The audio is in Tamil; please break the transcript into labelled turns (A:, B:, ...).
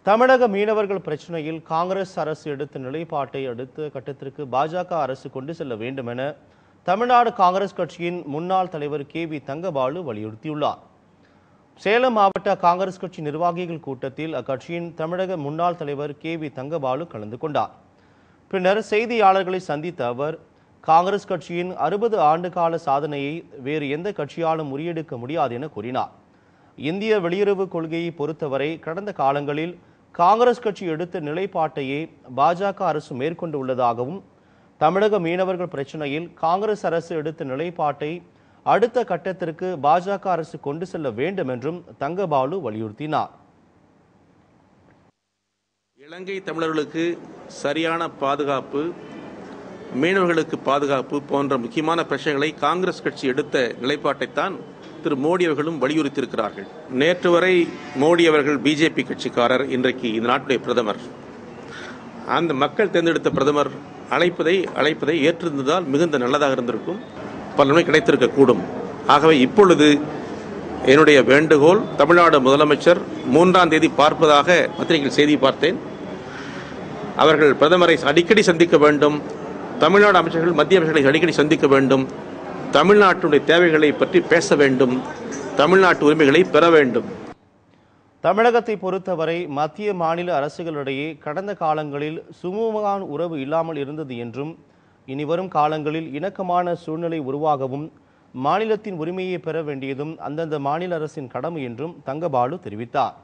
A: தமிழக மீனவர்கள் பிரச்சனையில் காங்கிரஸ் அரசு எடுத்த நிலைப்பாட்டை அடுத்த கட்டத்திற்கு பாஜக அரசு கொண்டு செல்ல வேண்டும் என தமிழ்நாடு காங்கிரஸ் கட்சியின் முன்னாள் தலைவர் KV தங்கபாலு வலியுறுத்தியுள்ளார். சேலம் மாவட்ட காங்கிரஸ் கட்சி நிர்வாகிகள் கூட்டத்தில் அக்கட்சியின் தமிழக முன்னாள் தலைவர் KV தங்கபாலு கலந்து கொண்டார். பின்னர் செய்தியாளர்களை சந்தித்த அவர், காங்கிரஸ் கட்சியின் 60 ஆண்டு கால சாதனையை வேறு எந்த கட்சியாலும் முறியடிக்க முடியாது என கூறினார். இந்திய வெளியுறவு கொள்கையை பொறுத்தவரை கடந்த காலங்களில் காங்கிரஸ் கட்சி எடுத்த நிலைப்பாட்டையே பாஜக அரசு மேற்கொண்டு உள்ளதாகவும், தமிழக மீனவர்கள் பிரச்சனையில் காங்கிரஸ் அரசு எடுத்த நிலைப்பாட்டை அடுத்த கட்டத்திற்கு பாஜக அரசு கொண்டு செல்ல வேண்டும் என்றும் தங்கபாலு வலியுறுத்தினார்.
B: இலங்கை தமிழர்களுக்கு சரியான பாதுகாப்பு, மீனவர்களுக்கு பாதுகாப்பு போன்ற முக்கியமான பிரச்சனைகளை காங்கிரஸ் கட்சி எடுத்த நிலைப்பாட்டைத்தான் திரு மோடி அவர்களும் வலியுறுத்தியிருக்கிறார்கள். நேற்று வரை மோடி அவர்கள் பிஜேபி கட்சிக்காரர், இன்றைக்கு இந்த நாட்டுடைய பிரதமர். அந்த மக்கள் தேர்ந்தெடுத்த பிரதமர் அழைப்பதை ஏற்றிருந்ததால் மிகுந்த நல்லதாக இருந்திருக்கும், பலன்மை கிடைத்திருக்கக்கூடும். ஆகவே இப்பொழுது என்னுடைய வேண்டுகோள், தமிழ்நாடு முதலமைச்சர் 3ஆம் தேதி பார்ப்பதாக பத்திரிகையில் செய்தி பார்த்தேன். அவர்கள் பிரதமரை அடிக்கடி சந்திக்க வேண்டும், தமிழ்நாடு அமைச்சர்கள் மத்திய அமைச்சர்களை அடிக்கடி சந்திக்க வேண்டும், தமிழ்நாட்டுடைய தேவைகளை பற்றி பேச வேண்டும், தமிழ்நாட்டு உரிமைகளை பெற வேண்டும்.
A: தமிழகத்தை பொறுத்தவரை மத்திய மாநில அரசுகளிடையே கடந்த காலங்களில் சுமூகமான உறவு இல்லாமல் இருந்தது என்றும், இனிவரும் காலங்களில் இணக்கமான சூழ்நிலை உருவாகவும் மாநிலத்தின் உரிமையை பெற வேண்டியதும் அந்தந்த மாநில அரசின் கடமை என்றும் தங்கபாலு தெரிவித்தார்.